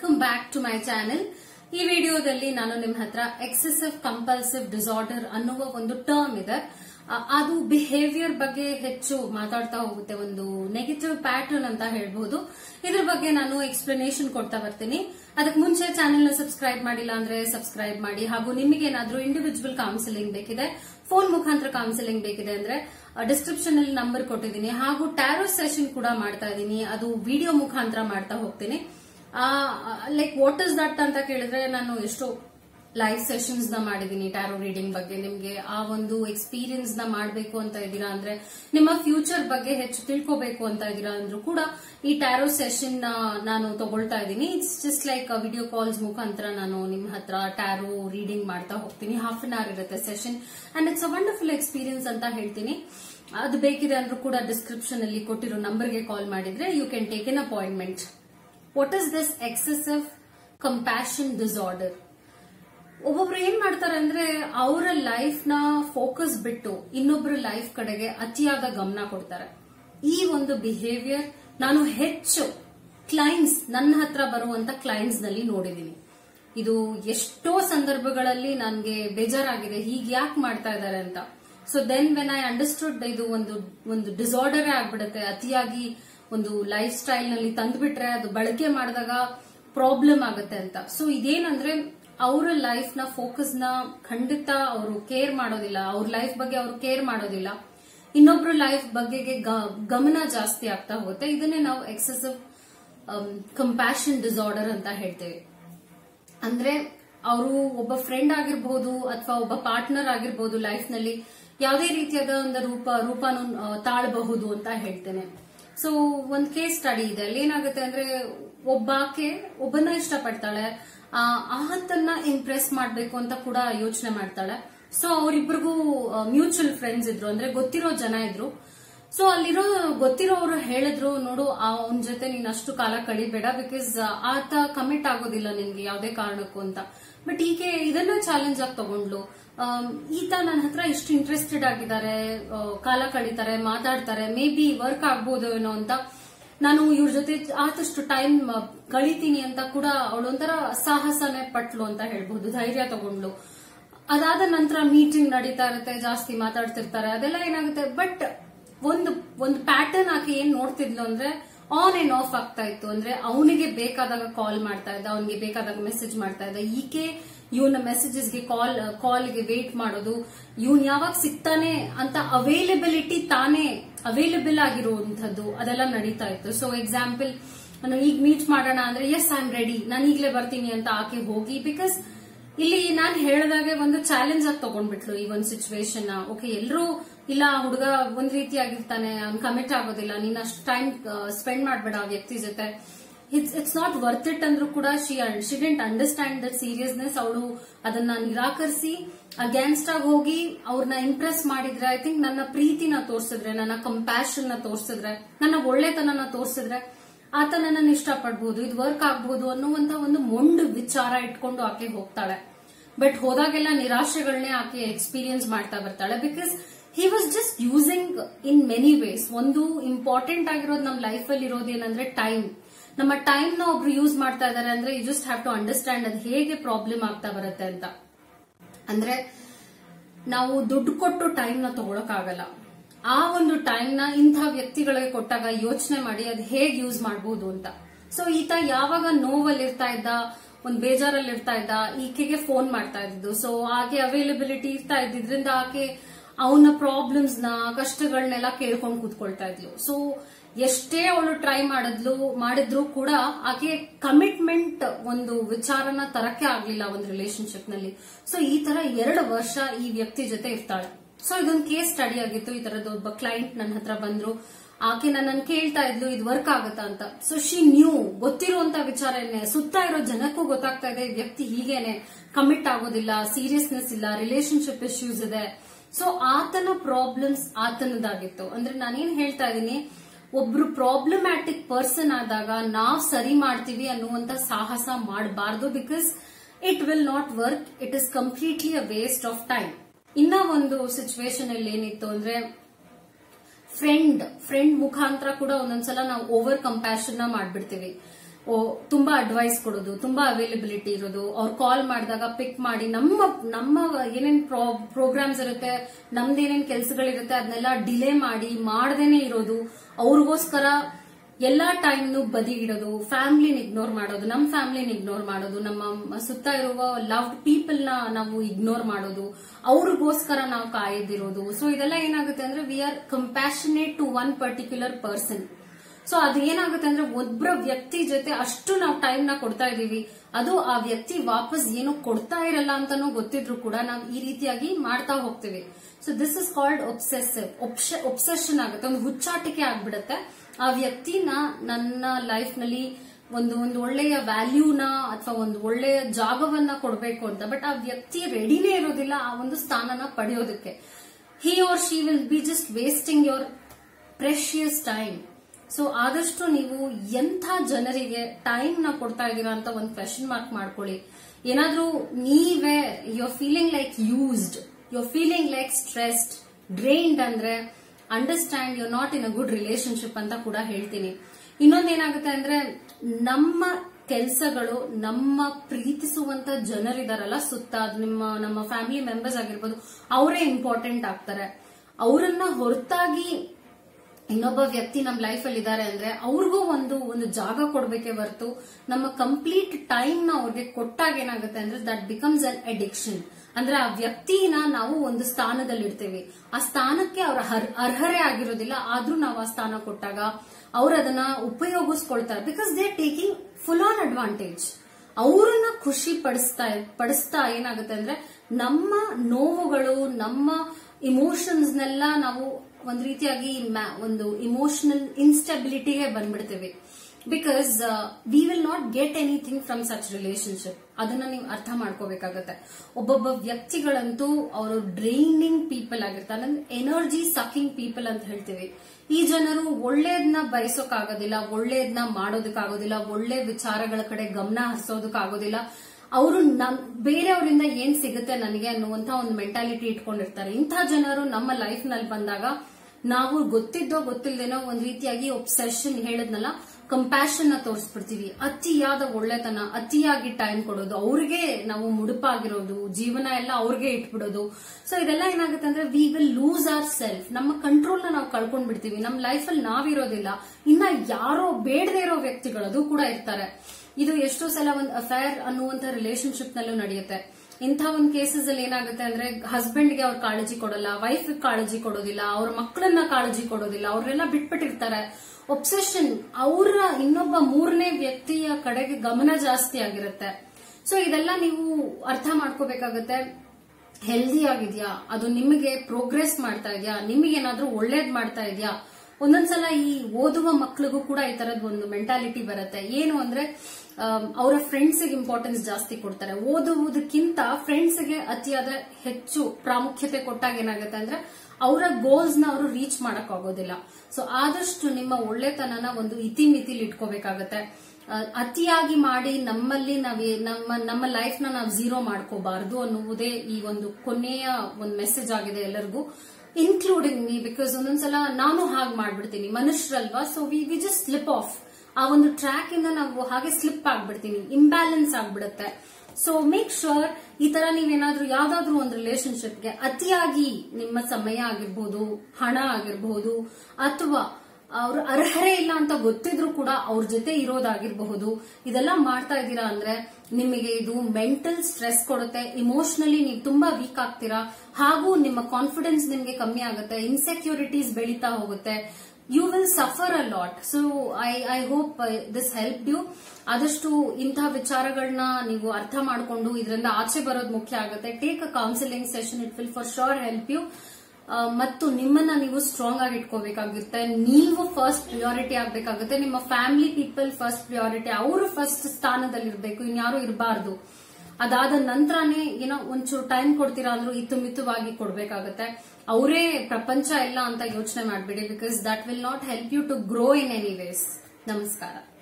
Welcome back to my channel. ಈ ವಿಡಿಯೋದಲ್ಲಿ ನಾನು ನಿಮ್ಮ ಹತ್ರ ಎಕ್ಸೆಸಿವ್ ಕಂಪಲ್ಸಿವ್ ಡಿಸಾರ್ಡರ್ ಅನ್ನುವ ಒಂದು ಟರ್ಮ್ ಇದೆ. ಅದು ಬಿಹೇವಿಯರ್ ಬಗ್ಗೆ ಹೆಚ್ಚು ಮಾತಾಡ್ತಾ ಹೋಗುತ್ತೆ. ಒಂದು ನೆಗೆಟಿವ್ ಪ್ಯಾಟರ್ನ್ ಅಂತ ಹೇಳ್ಬಹುದು. ಇದ್ರ ಬಗ್ಗೆ ನಾನು ಎಕ್ಸ್ಪ್ಲನೇಷನ್ ಕೊಡ್ತಾ ಬರ್ತೀನಿ. ಅದಕ್ಕೆ ಮುಂಚೆ ಚಾನೆಲ್ ನ ಸಬ್ಸ್ಕ್ರೈಬ್ ಮಾಡಿಲ್ಲ ಅಂದ್ರೆ ಸಬ್ಸ್ಕ್ರೈಬ್ ಮಾಡಿ. ಹಾಗೂ ನಿಮಗೇನಾದ್ರೂ ಇಂಡಿವಿಜುವಲ್ ಕೌನ್ಸಿಲಿಂಗ್ ಬೇಕಿದೆ, ಫೋನ್ ಮುಖಾಂತರ ಕೌನ್ಸಿಲಿಂಗ್ ಬೇಕಿದೆ ಅಂದ್ರೆ ಡಿಸ್ಕ್ರಿಪ್ಷನ್ ಅಲ್ಲಿ ನಂಬರ್ ಕೊಟ್ಟಿದ್ದೀನಿ. ಹಾಗೂ ಟ್ಯಾರೋ ಸೆಷನ್ ಕೂಡ ಮಾಡ್ತಾ ಇದ್ದೀನಿ. ಅದು ವಿಡಿಯೋ ಮುಖಾಂತರ ಮಾಡ್ತಾ ಹೋಗ್ತೀನಿ. ಲೈಕ್ ವಾಟ್ ಇಸ್ ದಟ್ ಅಂತ ಕೇಳಿದ್ರೆ, ನಾನು ಎಷ್ಟೋ ಲೈವ್ ಸೆಷನ್ಸ್ ನ ಮಾಡಿದೀನಿ ಟ್ಯಾರೋ ರೀಡಿಂಗ್ ಬಗ್ಗೆ. ನಿಮ್ಗೆ ಆ ಒಂದು ಎಕ್ಸ್ಪೀರಿಯನ್ಸ್ ನ ಮಾಡಬೇಕು ಅಂತ ಇದ್ದೀರಾ ಅಂದ್ರೆ, ನಿಮ್ಮ ಫ್ಯೂಚರ್ ಬಗ್ಗೆ ಹೆಚ್ಚು ತಿಳ್ಕೋಬೇಕು ಅಂತ ಇದ್ದೀರಾ ಅಂದ್ರೂ ಕೂಡ ಈ ಟ್ಯಾರೋ ಸೆಷನ್ ನಾನು ತಗೊಳ್ತಾ ಇದ್ದೀನಿ. It's just like video calls ಮುಖಾಂತರ ನಾನು ನಿಮ್ಮ ಹತ್ರ ಟ್ಯಾರೋ ರೀಡಿಂಗ್ ಮಾಡ್ತಾ ಹೋಗ್ತೀನಿ. ಹಾಫ್ ಅನ್ ಅವರ್ ಇರುತ್ತೆ session and it's a wonderful experience ಅಂತ ಹೇಳ್ತೀನಿ. ಅದು ಬೇಕಿದೆ ಅಂದ್ರೂ ಕೂಡ ಡಿಸ್ಕ್ರಿಪ್ಷನ್ ಅಲ್ಲಿ ಕೊಟ್ಟಿರೋ ನಂಬರ್ಗೆ ಕಾಲ್ ಮಾಡಿದ್ರೆ you can take an appointment. What is this excessive compassion disorder? ಒಬ್ಬೊಬ್ರು ಏನ್ ಮಾಡ್ತಾರೆ ಅಂದ್ರೆ, ಅವರ ಲೈಫ್ ನ ಫೋಕಸ್ ಬಿಟ್ಟು ಇನ್ನೊಬ್ಬರ ಲೈಫ್ ಕಡೆಗೆ ಅತಿಯಾದ ಗಮನ ಕೊಡ್ತಾರೆ. ಈ ಒಂದು ಬಿಹೇವಿಯರ್ ನಾನು ಹೆಚ್ಚು ಕ್ಲೈಂಟ್ಸ್, ನನ್ನ ಹತ್ರ ಬರುವಂತ ಕ್ಲೈಂಟ್ಸ್ ನಲ್ಲಿ ನೋಡಿದೀನಿ. ಇದು ಎಷ್ಟೋ ಸಂದರ್ಭಗಳಲ್ಲಿ ನನ್ಗೆ ಬೇಜಾರಾಗಿದೆ, ಹೀಗೆ ಯಾಕೆ ಮಾಡ್ತಾ ಇದ್ದಾರೆ ಅಂತ. So then when I understood, ಇದು ಒಂದು ಡಿಸಾರ್ಡರೇ ಆಗ್ಬಿಡುತ್ತೆ. ಅತಿಯಾಗಿ ಒಂದು ಲೈಫ್ ಸ್ಟೈಲ್ ನಲ್ಲಿ ತಂದ್ಬಿಟ್ರೆ ಅದು ಬಳಕೆ ಮಾಡಿದಾಗ ಪ್ರಾಬ್ಲಮ್ ಆಗುತ್ತೆ ಅಂತ. ಸೊ ಇದೇನಂದ್ರೆ, ಅವರ ಲೈಫ್ ನ ಫೋಕಸ್ ನ ಖಂಡಿತ ಅವರು ಕೇರ್ ಮಾಡೋದಿಲ್ಲ. ಅವ್ರ ಲೈಫ್ ಬಗ್ಗೆ ಅವರು ಕೇರ್ ಮಾಡೋದಿಲ್ಲ. ಇನ್ನೊಬ್ರು ಲೈಫ್ ಬಗ್ಗೆಗೆ ಗಮನ ಜಾಸ್ತಿ ಆಗ್ತಾ ಹೋಗುತ್ತೆ. ಇದನ್ನೇ ನಾವು ಎಕ್ಸೆಸಿವ್ ಕಂಪ್ಯಾಷನ್ ಡಿಸಾರ್ಡರ್ ಅಂತ ಹೇಳ್ತೇವೆ. ಅಂದ್ರೆ ಅವರು ಒಬ್ಬ ಫ್ರೆಂಡ್ ಆಗಿರ್ಬಹುದು ಅಥವಾ ಒಬ್ಬ ಪಾರ್ಟ್ನರ್ ಆಗಿರ್ಬಹುದು, ಲೈಫ್ ನಲ್ಲಿ ಯಾವುದೇ ರೀತಿಯಾದ ಒಂದು ರೂಪನು ತಾಳಬಹುದು ಅಂತ ಹೇಳ್ತೇನೆ. ಸೊ ಒಂದ್ ಕೇಸ್ ಸ್ಟಡಿ ಇದೆ. ಅಲ್ಲಿ ಏನಾಗುತ್ತೆ ಅಂದ್ರೆ, ಒಬ್ಬಾಕೆ ಒಬ್ಬನ ಇಷ್ಟಪಡ್ತಾಳೆ, ಆತನ್ನ ಇಂಪ್ರೆಸ್ ಮಾಡ್ಬೇಕು ಅಂತ ಕೂಡ ಯೋಚನೆ ಮಾಡ್ತಾಳೆ. ಸೊ ಅವರಿಬ್ರಿಗೂ ಮ್ಯೂಚುವಲ್ ಫ್ರೆಂಡ್ಸ್ ಇದ್ರು, ಅಂದ್ರೆ ಗೊತ್ತಿರೋ ಜನ ಇದ್ರು. ಸೊ ಅಲ್ಲಿರೋ ಗೊತ್ತಿರೋರು ಹೇಳಿದ್ರು, ನೋಡು ಅವನ ಜೊತೆ ನೀನ್ ಅಷ್ಟು ಕಾಲ ಕಳಿಬೇಡ, ಬಿಕಾಸ್ ಆತ ಕಮಿಟ್ ಆಗೋದಿಲ್ಲ ನಿನ್ಗೆ ಯಾವುದೇ ಕಾರಣಕ್ಕೂ ಅಂತ. ಬಟ್ ಈಕೆ ಇದನ್ನ ಚಾಲೆಂಜ್ ಆಗಿ ತಗೊಂಡ್ಲು. ಈತ ನನ್ನ ಹತ್ರ ಇಷ್ಟು ಇಂಟ್ರೆಸ್ಟೆಡ್ ಆಗಿದ್ದಾರೆ, ಕಾಲ ಕಳೀತಾರೆ, ಮಾತಾಡ್ತಾರೆ, ಮೇ ಬಿ ವರ್ಕ್ ಆಗ್ಬೋದು ಏನೋ ಅಂತ ನಾನು ಇವ್ರ ಜೊತೆ ಆದಷ್ಟು ಟೈಮ್ ಕಳಿತೀನಿ ಅಂತ ಕೂಡ ಅವಳೊಂಥರ ಸಾಹಸನೇ ಪಟ್ಲು ಅಂತ ಹೇಳ್ಬಹುದು, ಧೈರ್ಯ ತಗೊಂಡ್ಲು. ಅದಾದ ನಂತರ ಮೀಟಿಂಗ್ ನಡೀತಾ ಇರುತ್ತೆ, ಜಾಸ್ತಿ ಮಾತಾಡ್ತಿರ್ತಾರೆ, ಅದೆಲ್ಲ ಏನಾಗುತ್ತೆ. ಬಟ್ ಒಂದು ಪ್ಯಾಟರ್ನ್ ಆಕೆ ಏನ್ ನೋಡ್ತಿದ್ಲು ಅಂದ್ರೆ, ಆನ್ ಅಂಡ್ ಆಫ್ ಆಗ್ತಾ ಇತ್ತು. ಅಂದ್ರೆ ಅವನಿಗೆ ಬೇಕಾದಾಗ ಕಾಲ್ ಮಾಡ್ತಾ ಇದ್ದ, ಅವನಿಗೆ ಬೇಕಾದಾಗ ಮೆಸೇಜ್ ಮಾಡ್ತಾ ಇದ್ದ. ಈಕೆ ಇವನ ಮೆಸೇಜಸ್ಗೆ ಕಾಲ್ಗೆ ವೇಟ್ ಮಾಡೋದು, ಇವನ್ ಯಾವಾಗ ಸಿಗ್ತಾನೆ ಅಂತ ಅವೈಲಬಿಲಿಟಿ, ತಾನೇ ಅವೈಲಬಲ್ ಆಗಿರುವಂತದ್ದು ಅದೆಲ್ಲ ನಡೀತಾ ಇತ್ತು. ಸೊ ಎಕ್ಸಾಂಪಲ್, ನಾನು ಈಗ ಮೀಟ್ ಮಾಡೋಣ ಅಂದ್ರೆ, ಎಸ್ ಐ ಆಮ್ ರೆಡಿ, ನಾನು ಈಗಲೇ ಬರ್ತೀನಿ ಅಂತ ಆಕೆ ಹೋಗಿ, ಬಿಕಾಸ್ ಇಲ್ಲಿ ನಾನು ಹೇಳಿದಾಗೆ ಒಂದು ಚಾಲೆಂಜ್ ಆಗಿ ತಗೊಂಡ್ಬಿಟ್ಲು ಈ ಒಂದು ಸಿಚುವೇಶನ್. ಓಕೆ, ಎಲ್ಲರೂ ಇಲ್ಲ, ಹುಡುಗ ಒಂದ್ ರೀತಿಯಾಗಿರ್ತಾನೆ, ಅವ್ನು ಕಮಿಟ್ ಆಗೋದಿಲ್ಲ, ನೀನ್ ಅಷ್ಟು ಟೈಮ್ ಸ್ಪೆಂಡ್ ಮಾಡ್ಬೇಡ ಆ ವ್ಯಕ್ತಿ ಜೊತೆ, ಇಟ್ಸ್ ನಾಟ್ ವರ್ತ್ ಇಟ್ ಅಂದ್ರೂ ಕೂಡ she didn't understand that seriousness. ಅವಳು ಅದನ್ನ ನಿರಾಕರಿಸಿ ಅಗೇನ್ಸ್ಟ್ ಆಗಿ ಹೋಗಿ ಅವ್ರನ್ನ ಇಂಪ್ರೆಸ್ ಮಾಡಿದ್ರೆ, ಐ ಥಿಂಕ್ ನನ್ನ ಪ್ರೀತಿನ ತೋರ್ಸಿದ್ರೆ, ನನ್ನ ಕಂಪ್ಯಾಷನ್ ನ ತೋರ್ಸಿದ್ರೆ, ನನ್ನ ಒಳ್ಳೆತನನ ತೋರ್ಸಿದ್ರೆ ಆತ ನನ್ನನ್ನು ಇಷ್ಟಪಡಬಹುದು, ಇದು ವರ್ಕ್ ಆಗಬಹುದು ಅನ್ನುವಂತ ಒಂದು ಮೊಂಡು ವಿಚಾರ ಇಟ್ಕೊಂಡು ಆಕೆ ಹೋಗ್ತಾಳೆ. ಬಟ್ ಹೋದಾಗೆಲ್ಲ ನಿರಾಶೆಗಳನ್ನೇ ಆಕೆ ಎಕ್ಸ್ಪೀರಿಯನ್ಸ್ ಮಾಡ್ತಾ ಬರ್ತಾಳೆ. Because he was just using in many ways. ಒಂದು ಇಂಪಾರ್ಟೆಂಟ್ ಆಗಿರೋದು ನಮ್ಮ ಲೈಫ್ ಅಲ್ಲಿ ಇರೋದೇನಂದ್ರೆ ಟೈಮ್. ನಮ್ಮ ಟೈಮ್ ನ ಒಬ್ರು ಯೂಸ್ ಮಾಡ್ತಾ ಇದಾರೆ ಅಂದ್ರೆ, you just have to understand ಅದು ಹೇಗೆ ಪ್ರಾಬ್ಲಮ್ ಆಗ್ತಾ ಬರುತ್ತೆ ಅಂತ. ಅಂದ್ರೆ ನಾವು ದುಡ್ಡು ಕೊಟ್ಟು ಟೈಮ್ ನ ತಗೊಳಕ್ಕಾಗಲ್ಲ. ಆ ಒಂದು ಟೈಮ್ ನ ಇಂಥ ವ್ಯಕ್ತಿಗಳಿಗೆ ಕೊಟ್ಟಾಗ ಯೋಚನೆ ಮಾಡಿ ಅದು ಹೇಗೆ ಯೂಸ್ ಮಾಡಬಹುದು ಅಂತ. ಸೊ ಈತ ಯಾವಾಗ ನೋವಲ್ಲಿ ಇರ್ತಾ ಇದ್ದ, ಒಂದ್ ಬೇಜಾರಲ್ಲಿ ಇರ್ತಾ ಇದ್ದ, ಈಕೆಗೆ ಫೋನ್ ಮಾಡ್ತಾ ಇದ್ದು. ಸೊ ಆಕೆ ಅವೈಲಬಿಲಿಟಿ ಇರ್ತಾ ಇದ್ದಿದ್ರಿಂದ ಆಕೆ ಅವನ ಪ್ರಾಬ್ಲಮ್ಸ್ ನ, ಕಷ್ಟಗಳನ್ನೆಲ್ಲ ಕೇಳ್ಕೊಂಡು ಕೂತ್ಕೊಳ್ತಾ ಇದ್ಲು. ಸೊ ಎಷ್ಟೇ ಅವಳು ಟ್ರೈ ಮಾಡಿದ್ರು ಕೂಡ ಆಕೆ ಕಮಿಟ್ಮೆಂಟ್ ಒಂದು ವಿಚಾರನ ತರಕ್ಕೆ ಆಗ್ಲಿಲ್ಲ ಒಂದು ರಿಲೇಶನ್ಶಿಪ್ ನಲ್ಲಿ. ಸೊ ಈ ತರ 2 ವರ್ಷ ಈ ವ್ಯಕ್ತಿ ಜೊತೆ ಇರ್ತಾಳೆ. ಸೊ ಇದೊಂದು ಕೇಸ್ ಸ್ಟಡಿ ಆಗಿತ್ತು. ಈ ತರದ ಒಬ್ಬ ಕ್ಲೈಂಟ್ ನನ್ನ ಹತ್ರ ಬಂದ್ರು, ಆಕೆ ನನ್ನನ್ನು ಕೇಳ್ತಾ ಇದ್ಲು, ಇದು ವರ್ಕ್ ಆಗುತ್ತಾ ಅಂತ. ಸೊ ಶಿ ನ್ಯೂ, ಗೊತ್ತಿರುವಂತ ವಿಚಾರನೇ, ಸುತ್ತ ಇರೋ ಜನಕ್ಕೂ ಗೊತ್ತಾಗ್ತಾ ಇದೆ, ಈ ವ್ಯಕ್ತಿ ಹೀಗೇನೆ, ಕಮಿಟ್ ಆಗೋದಿಲ್ಲ, ಸೀರಿಯಸ್ನೆಸ್ ಇಲ್ಲ, ರಿಲೇಶನ್ಶಿಪ್ ಇಶ್ಯೂಸ್ ಇದೆ. ಸೊ ಆತನ ಪ್ರಾಬ್ಲಮ್ಸ್ ಆತನದಾಗಿತ್ತು. ಅಂದ್ರೆ ನಾನೇನ್ ಹೇಳ್ತಾ ಇದ್ದೀನಿ, ಒಬ್ರು ಪ್ರಾಬ್ಲಮ್ಯಾಟಿಕ್ ಪರ್ಸನ್ ಆದಾಗ ನಾವ್ ಸರಿ ಮಾಡ್ತೀವಿ ಅನ್ನುವಂತ ಸಾಹಸ ಮಾಡಬಾರ್ದು. Because it will not work, it is completely a waste of time. ಇನ್ನ ಒಂದು ಸಿಚುವೇಶನ್ ಅಲ್ಲಿ ಏನಿತ್ತು ಅಂದ್ರೆ, ಫ್ರೆಂಡ್ ಮುಖಾಂತರ ಕೂಡ ಒಂದೊಂದ್ಸಲ ನಾವು ಓವರ್ ಕಂಪ್ಯಾಷನ್ ನ ಮಾಡ್ಬಿಡ್ತೀವಿ. ತುಂಬಾ ಅಡ್ವೈಸ್ ಕೊಡೋದು, ತುಂಬಾ ಅವೈಲಬಿಲಿಟಿ ಇರೋದು, ಅವ್ರು ಕಾಲ್ ಮಾಡಿದಾಗ ಪಿಕ್ ಮಾಡಿ ನಮ್ಮ ಏನೇನ್ ಪ್ರೋಗ್ರಾಮ್ಸ್ ಇರುತ್ತೆ, ನಮ್ದೇನೇನ್ ಕೆಲಸಗಳಿರುತ್ತೆ ಅದನ್ನೆಲ್ಲ ಡಿಲೇ ಮಾಡದೇನೆ ಇರೋದು, ಅವ್ರಿಗೋಸ್ಕರ ಎಲ್ಲಾ ಟೈಮ್ನು ಬದಿಗಿಡೋದು, ಫ್ಯಾಮಿಲಿನ ಇಗ್ನೋರ್ ಮಾಡೋದು, ನಮ್ಮ ಫ್ಯಾಮಿಲಿನ ಇಗ್ನೋರ್ ಮಾಡೋದು, ನಮ್ಮ ಸುತ್ತ ಇರುವ ಲವ್ಡ್ ಪೀಪಲ್ ನ ನಾವು ಇಗ್ನೋರ್ ಮಾಡೋದು, ಅವ್ರಿಗೋಸ್ಕರ ನಾವು ಕಾಯ್ದಿರೋದು. ಸೊ ಇದೆಲ್ಲ ಏನಾಗುತ್ತೆ ಅಂದ್ರೆ we are compassionate to one particular person. So ಅದು ಏನಾಗುತ್ತೆ ಅಂದ್ರೆ ಒಬ್ಬರ ವ್ಯಕ್ತಿ ಜೊತೆ ಅಷ್ಟು ನಾವು ಟೈಮ್ ನ ಕೊಡ್ತಾ ಇದೀವಿ, ಅದು ಆ ವ್ಯಕ್ತಿ ವಾಪಸ್ ಏನು ಕೊಡ್ತಾ ಇರಲ್ಲ ಅಂತಾನೂ ಗೊತ್ತಿದ್ರು ಕೂಡ ನಾವು ಈ ರೀತಿಯಾಗಿ ಮಾಡ್ತಾ ಹೋಗ್ತೀವಿ. So this is called obsession ಆಗುತ್ತೆ, ಒಂದು ಹುಚ್ಚಾಟಿಕೆ ಆಗ್ಬಿಡುತ್ತೆ. ಆ ವ್ಯಕ್ತಿನ ನನ್ನ ಲೈಫ್ ನಲ್ಲಿ ಒಂದು ಒಳ್ಳೆಯ ವ್ಯಾಲ್ಯೂನ ಅಥವಾ ಒಂದು ಒಳ್ಳೆಯ ಜಾಗವನ್ನ ಕೊಡಬೇಕು ಅಂತ, ಬಟ್ ಆ ವ್ಯಕ್ತಿ ರೆಡಿನೇ ಇರೋದಿಲ್ಲ ಆ ಒಂದು ಸ್ಥಾನನ ಪಡೆಯೋದಕ್ಕೆ. He or she will be just wasting your precious time. So ಆದಷ್ಟು ನೀವು ಎಂಥ ಜನರಿಗೆ ಟೈಮ್ ನ ಕೊಡ್ತಾ ಇದ್ದೀರಾ ಅಂತ ಒಂದು ಕ್ವೆಶ್ಚನ್ ಮಾರ್ಕ್ ಮಾಡ್ಕೊಳ್ಳಿ. ಏನಾದ್ರೂ ನೀವೇ you are feeling like used, you are feeling like stressed, drained ಅಂದ್ರೆ understand you are not in a good relationship ಅಂತ ಕೂಡ ಹೇಳ್ತೀನಿ. ಇನ್ನೊಂದೇನಾಗುತ್ತೆ ಅಂದ್ರೆ ನಮ್ಮ ಕೆಲಸಗಳು, ನಮ್ಮ ಪ್ರೀತಿಸುವಂತ ಜನರಿದಾರಲ್ಲ ಸುತ್ತ, ನಮ್ಮ ಫ್ಯಾಮಿಲಿ ಮೆಂಬರ್ಸ್ ಆಗಿರ್ಬೋದು, ಅವರೇ ಇಂಪಾರ್ಟೆಂಟ್ ಆಗ್ತಾರೆ. ಅವರನ್ನ ಹೊರತಾಗಿ ಇನ್ನೊಬ್ಬ ವ್ಯಕ್ತಿ ನಮ್ಮ ಲೈಫ್ ಅಲ್ಲಿ ಇದ್ದಾರೆ ಅಂದ್ರೆ ಅವ್ರಿಗೂ ಒಂದು ಜಾಗ ಕೊಡ್ಬೇಕೆ ಹೊರತು ನಮ್ಮ ಕಂಪ್ಲೀಟ್ ಟೈಮ್ ನ ಅವ್ರಿಗೆ ಕೊಟ್ಟಾಗ ಏನಾಗುತ್ತೆ ಅಂದ್ರೆ ದಟ್ ಬಿಕಮ್ಸ್ ಅನ್ ಅಡಿಕ್ಷನ್. ಅಂದ್ರೆ ಆ ವ್ಯಕ್ತಿನ ನಾವು ಒಂದು ಸ್ಥಾನದಲ್ಲಿ ಇಡ್ತೇವೆ, ಆ ಸ್ಥಾನಕ್ಕೆ ಅವ್ರ ಅರ್ಹರೇ ಆಗಿರೋದಿಲ್ಲ, ಆದ್ರೂ ನಾವು ಆ ಸ್ಥಾನ ಕೊಟ್ಟಾಗ ಅವ್ರು ಅದನ್ನ ಉಪಯೋಗಿಸ್ಕೊಳ್ತಾರೆ. Because they are taking full on advantage. ಅವ್ರನ್ನ ಖುಷಿ ಪಡಿಸ್ತಾ ಏನಾಗುತ್ತೆ ಅಂದ್ರೆ ನಮ್ಮ ನೋವುಗಳು, ನಮ್ಮ ಇಮೋಷನ್ಸ್ನೆಲ್ಲ ನಾವು ಒಂದ್ ರೀತಿಯಾಗಿ ಒಂದು ಇಮೋಷನಲ್ ಇನ್ಸ್ಟೆಬಿಲಿಟಿಗೆ ಬಂದ್ಬಿಡ್ತೇವೆ. Because we will not get anything from such relationship. ಅದನ್ನ ನೀವು ಅರ್ಥ ಮಾಡ್ಕೋಬೇಕಾಗತ್ತೆ. ಒಬ್ಬೊಬ್ಬ ವ್ಯಕ್ತಿಗಳಂತೂ ಅವರು ಡ್ರೈನಿಂಗ್ ಪೀಪಲ್ ಆಗಿರ್ತಾರೆ, ಅಂದ್ರೆ ಎನರ್ಜಿ ಸಕಿಂಗ್ ಪೀಪಲ್ ಅಂತ ಹೇಳ್ತೀವಿ. ಈ ಜನರು ಒಳ್ಳೇದನ್ನ ಬಯಸೋಕಾಗೋದಿಲ್ಲ, ಒಳ್ಳೇದನ್ನ ಮಾಡೋದಕ್ಕಾಗೋದಿಲ್ಲ, ಒಳ್ಳೆ ವಿಚಾರಗಳ ಕಡೆ ಗಮನ ಹರಿಸೋದಕ್ಕಾಗೋದಿಲ್ಲ. ಅವರು ಬೇರೆಯವರಿಂದ ಏನ್ ಸಿಗುತ್ತೆ ನನಗೆ ಅನ್ನುವಂತ ಒಂದು ಮೆಂಟಾಲಿಟಿ ಇಟ್ಕೊಂಡಿರ್ತಾರೆ. ಇಂಥ ಜನರು ನಮ್ಮ ಲೈಫ್ ನಲ್ಲಿ ಬಂದಾಗ ನಾವು ಗೊತ್ತಿದ್ದೋ ಗೊತ್ತಿಲ್ಲದೇನೋ ಒಂದ್ ರೀತಿಯಾಗಿ ಒಬ್ಸೆಷನ್ ಹೇಳದ್ನಲ್ಲ, ಕಂಪ್ಯಾಷನ್ ನ ತೋರಿಸ್ಬಿಡ್ತೀವಿ. ಅತಿಯಾದ ಒಳ್ಳೆತನ, ಅತಿಯಾಗಿ ಟೈಮ್ ಕೊಡೋದು, ಅವ್ರಿಗೆ ನಾವು ಮುಡುಪಾಗಿರೋದು, ಜೀವನ ಎಲ್ಲ ಅವ್ರಿಗೆ ಇಟ್ಬಿಡೋದು. ಸೊ ಇದೆಲ್ಲ ಏನಾಗುತ್ತೆ ಅಂದ್ರೆ we will lose our self. ನಮ್ಮ ಕಂಟ್ರೋಲ್ ನ ನಾವು ಕಳ್ಕೊಂಡ್ ಬಿಡ್ತೀವಿ. ನಮ್ಮ ಲೈಫ್ ಅಲ್ಲಿ ನಾವಿರೋದಿಲ್ಲ, ಇನ್ನ ಯಾರೋ ಬೇಡದೇ ಇರೋ ವ್ಯಕ್ತಿಗಳದು ಕೂಡ ಇರ್ತಾರೆ. ಇದು ಎಷ್ಟೋ ಸಲ ಒಂದು ಅಫೇರ್ ಅನ್ನುವಂತ ರಿಲೇಶನ್ಶಿಪ್ ನಲ್ಲೂ ನಡೆಯುತ್ತೆ. ಇಂಥ ಒಂದು ಕೇಸಸ್ ಅಲ್ಲಿ ಏನಾಗುತ್ತೆ ಅಂದ್ರೆ ಹಸ್ಬೆಂಡ್ಗೆ ಅವ್ರ ಕಾಳಜಿ ಕೊಡಲ್ಲ, ವೈಫ್ ಕಾಳಜಿ ಕೊಡೋದಿಲ್ಲ, ಅವ್ರ ಮಕ್ಕಳನ್ನ ಕಾಳಜಿ ಕೊಡೋದಿಲ್ಲ, ಅವ್ರನ್ನೆಲ್ಲ ಬಿಟ್ಬಿಟ್ಟಿರ್ತಾರೆ. ಒಬ್ಸೆಷನ್, ಅವರ ಇನ್ನೊಬ್ಬ ಮೂರನೇ ವ್ಯಕ್ತಿಯ ಕಡೆಗೆ ಗಮನ ಜಾಸ್ತಿ ಆಗಿರುತ್ತೆ. ಸೊ ಇದೆಲ್ಲ ನೀವು ಅರ್ಥ ಮಾಡ್ಕೋಬೇಕಾಗತ್ತೆ. ಹೆಲ್ದಿ ಆಗಿದ್ಯಾ, ಅದು ನಿಮಗೆ ಪ್ರೋಗ್ರೆಸ್ ಮಾಡ್ತಾ ಇದೆಯಾ, ನಿಮಗೇನಾದ್ರೂ ಒಳ್ಳೇದ್ ಮಾಡ್ತಾ ಇದೆಯಾ. ಒಂದೊಂದ್ಸಲ ಈ ಓದುವ ಮಕ್ಕಳಿಗೂ ಕೂಡ ಈ ತರದ್ ಒಂದು ಮೆಂಟಾಲಿಟಿ ಬರುತ್ತೆ. ಏನು ಅಂದ್ರೆ ಅವರ ಫ್ರೆಂಡ್ಸ್ ಗೆ ಇಂಪಾರ್ಟೆನ್ಸ್ ಜಾಸ್ತಿ ಕೊಡ್ತಾರೆ. ಓದುವುದಕ್ಕಿಂತ ಫ್ರೆಂಡ್ಸ್ ಗೆ ಅತಿಯಾದ ಹೆಚ್ಚು ಪ್ರಾಮುಖ್ಯತೆ ಕೊಟ್ಟಾಗ ಏನಾಗುತ್ತೆ ಅಂದ್ರೆ ಅವರ ಗೋಲ್ಸ್ ನ ಅವರು ರೀಚ್ ಮಾಡಕ್ ಆಗೋದಿಲ್ಲ. ಸೊ ಆದಷ್ಟು ನಿಮ್ಮ ಒಳ್ಳೆತನನ ಒಂದು ಇತಿಮಿತಿಲಿ ಇಟ್ಕೋಬೇಕಾಗತ್ತೆ. ಅತಿಯಾಗಿ ಮಾಡಿ ನಮ್ಮಲ್ಲಿ ನಮ್ಮ ಲೈಫ್ ನ ನಾವು ಝೀರೋ ಮಾಡ್ಕೋಬಾರ್ದು ಅನ್ನುವುದೇ ಈ ಒಂದು ಕೊನೆಯ ಒಂದು ಮೆಸೇಜ್ ಆಗಿದೆ ಎಲ್ಲರಿಗೂ, ಇನ್ಕ್ಲೂಡಿಂಗ್ ಮೀ. ಬಿಕಾಸ್ ಒಂದೊಂದ್ಸಲ ನಾನು ಹಾಗೆ ಮಾಡ್ಬಿಡ್ತೀನಿ, ಮನುಷ್ಯರಲ್ವಾ. So we just slip off. ಆ ಒಂದು ಟ್ರ್ಯಾಕ್ ಇಂದ ನಾವು ಹಾಗೆ ಸ್ಲಿಪ್ ಆಗ್ಬಿಡ್ತೀನಿ, ಇಂಬ್ಯಾಲೆನ್ಸ್ ಆಗ್ಬಿಡುತ್ತೆ. ಸೊ ಮೇಕ್ ಶೋರ್ ಈ ತರ ನೀವೇನಾದ್ರೂ ಯಾವ್ದಾದ್ರು ಒಂದು ರಿಲೇಶನ್ಶಿಪ್ಗೆ ಅತಿಯಾಗಿ ನಿಮ್ಮ ಸಮಯ ಆಗಿರ್ಬೋದು, ಹಣ ಆಗಿರಬಹುದು, ಅಥವಾ ಅವ್ರು ಅರ್ಹರೇ ಇಲ್ಲ ಅಂತ ಗೊತ್ತಿದ್ರು ಕೂಡ ಅವ್ರ ಜೊತೆ ಇರೋದಾಗಿರಬಹುದು, ಇದೆಲ್ಲ ಮಾಡ್ತಾ ಇದ್ದೀರಾ ಅಂದ್ರೆ ನಿಮಗೆ ಇದು ಮೆಂಟಲ್ ಸ್ಟ್ರೆಸ್ ಕೊಡುತ್ತೆ. ಇಮೋಷನಲಿ ನೀವು ತುಂಬಾ ವೀಕ್ ಆಗ್ತೀರಾ, ಹಾಗೂ ನಿಮ್ಮ ಕಾನ್ಫಿಡೆನ್ಸ್ ನಿಮ್ಗೆ ಕಮ್ಮಿ ಆಗುತ್ತೆ, ಇನ್ಸೆಕ್ಯೂರಿಟೀಸ್ ಬೆಳೀತಾ ಹೋಗುತ್ತೆ. You will suffer a lot. So I hope this help you. ಆದಷ್ಟು ಇಂತಹ ವಿಚಾರಗಳನ್ನ ನೀವು ಅರ್ಥ ಮಾಡಿಕೊಂಡು ಇದರಿಂದ ಆಚೆ ಬರೋದು ಮುಖ್ಯ ಆಗುತ್ತೆ. Take a counselling session, it will for sure help you. ಮತ್ತು ನಿಮ್ಮನ್ನ ನೀವು ಸ್ಟ್ರಾಂಗ್ ಆಗಿ ಇಟ್ಕೋಬೇಕಾಗುತ್ತೆ. ನೀವು ಫಸ್ಟ್ ಪ್ರಿಯಾರಿಟಿ ಆಗ್ಬೇಕಾಗುತ್ತೆ. ನಿಮ್ಮ ಫ್ಯಾಮಿಲಿ ಪೀಪಲ್ ಫಸ್ಟ್ ಪ್ರಿಯಾರಿಟಿ, ಅವರು ಫಸ್ಟ್ ಸ್ಥಾನದಲ್ಲಿರ್ಬೇಕು, ಇನ್ಯಾರು ಇರಬಾರ್ದು. ಅದಾದ ನಂತರನೇ ಏನೋ ಒಂಚೂರು ಟೈಮ್ ಕೊಡ್ತೀರಾ ಅಂದ್ರೂ ಮಿತವಾಗಿ ಕೊಡ್ಬೇಕಾಗತ್ತೆ. ಅವರೇ ಪ್ರಪಂಚ ಎಲ್ಲ ಅಂತ ಯೋಚನೆ ಮಾಡಬೇಡಿ. Because that will not help you to grow in any ways. ನಮಸ್ಕಾರ.